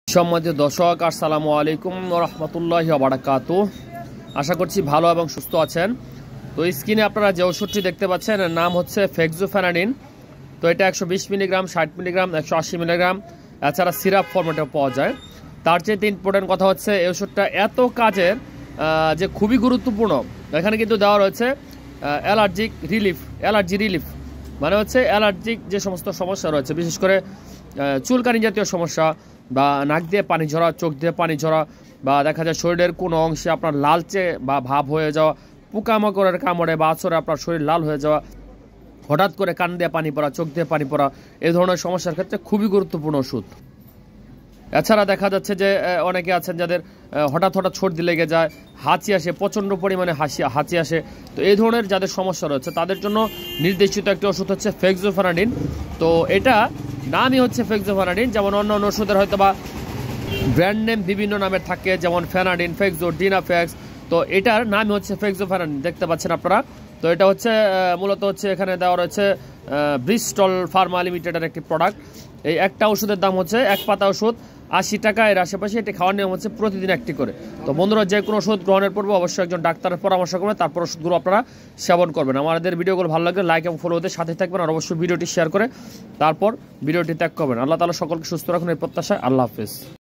সম্মানিত দর্শক, আসসালামু আলাইকুম ওয়া রাহমাতুল্লাহি ওয়া বারাকাতুহু। আশা করছি ভালো এবং সুস্থ আছেন। তো স্ক্রিনে আপনারা যে ওষুধটি দেখতে পাচ্ছেন এর নাম হচ্ছে ফেক্সোফেনাডিন। তো এটা 120 মিলিগ্রাম, 60 মিলিগ্রাম, 180 মিলিগ্রাম, এছাড়া সিরাপ ফরম্যাটেও পাওয়া যায়। তার চেয়ে ইম্পর্টেন্ট কথা হচ্ছে এই ওষুধটা এত কাজের যে খুবই গুরুত্বপূর্ণ। এখানে কিন্তু দেওয়া রয়েছে অ্যালার্জি রিলিফ, মানে হচ্ছে অ্যালার্জিক যে সমস্ত সমস্যা রয়েছে, বিশেষ করে চুলকানি জাতীয় সমস্যা বা নাক দিয়ে পানি ঝরা, চোখ দিয়ে পানি ঝরা, বা দেখা যায় শরীরের কোনো অংশে আপনার লালচে বা ভাব হয়ে যাওয়া, পোকামাকড়ের কামড়ে বা আছরে আপনার শরীর লাল হয়ে যাওয়া, হঠাৎ করে কান দিয়ে পানি পড়া, চোখ দিয়ে পানি পড়া, এই ধরনের সমস্যার ক্ষেত্রে খুবই গুরুত্বপূর্ণ ওষুধ। এছাড়া দেখা যাচ্ছে যে অনেকে আছেন যাদের হঠাৎ সর্দি লেগে যায়, হাঁচি আসে, প্রচণ্ড পরিমাণে হাঁচি আসে। তো এই ধরনের যাদের সমস্যা রয়েছে তাদের জন্য নির্দেশিত একটি ওষুধ হচ্ছে ফেক্সোফেনাডিন। তো এটা নামই হচ্ছে ফেক্সোফেনাডিন। যেমন অন্য অন্য ওষুধের হয়তো বা ব্র্যান্ড নেম বিভিন্ন নামের থাকে, যেমন ফেনাডিন, ফেক্সো, ডিনাফেক্স। তো এটার নামই হচ্ছে ফেক্সোফেনাডিন, দেখতে পাচ্ছেন আপনারা। তো এটা হচ্ছে মূলত হচ্ছে এখানে দেওয়া রয়েছে ব্রিস্টল ফার্মা লিমিটেডের একটি প্রোডাক্ট। এই একটা ওষুধের দাম হচ্ছে, এক পাতা ওষুধ 80 টাকা, এর আশেপাশে। এটি খাওয়ার নিয়ম হচ্ছে প্রতিদিন একটি করে। তো বন্ধুরা, যে কোনো ওষুধ গ্রহণের পূর্বে অবশ্যই একজন ডাক্তারের পরামর্শ করবেন, তারপর ওষুধগুলো আপনারা সেবন করবেন। আমাদের ভিডিওগুলো ভালো লাগলে লাইক এবং ফলো হতে সাথে থাকবেন, আর অবশ্যই ভিডিওটি শেয়ার করে তারপর ভিডিওটি ত্যাগ করবেন। আল্লাহ তাআলা সকলকে সুস্থ রাখুন এই প্রত্যাশায়। আল্লাহ হাফেজ।